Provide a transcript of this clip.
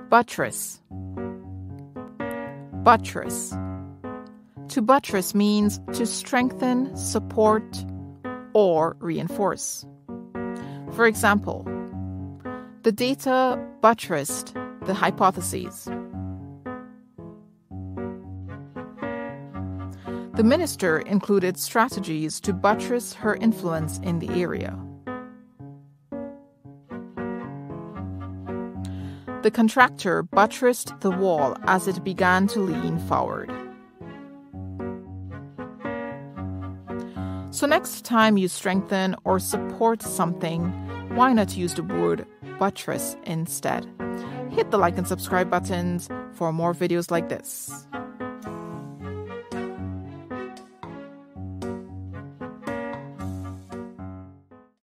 Buttress. Buttress. To buttress means to strengthen, support, or reinforce. For example, the data buttressed the hypotheses. The minister included strategies to buttress her influence in the area. The contractor buttressed the wall as it began to lean forward. So next time you strengthen or support something, why not use the word buttress instead? Hit the like and subscribe buttons for more videos like this.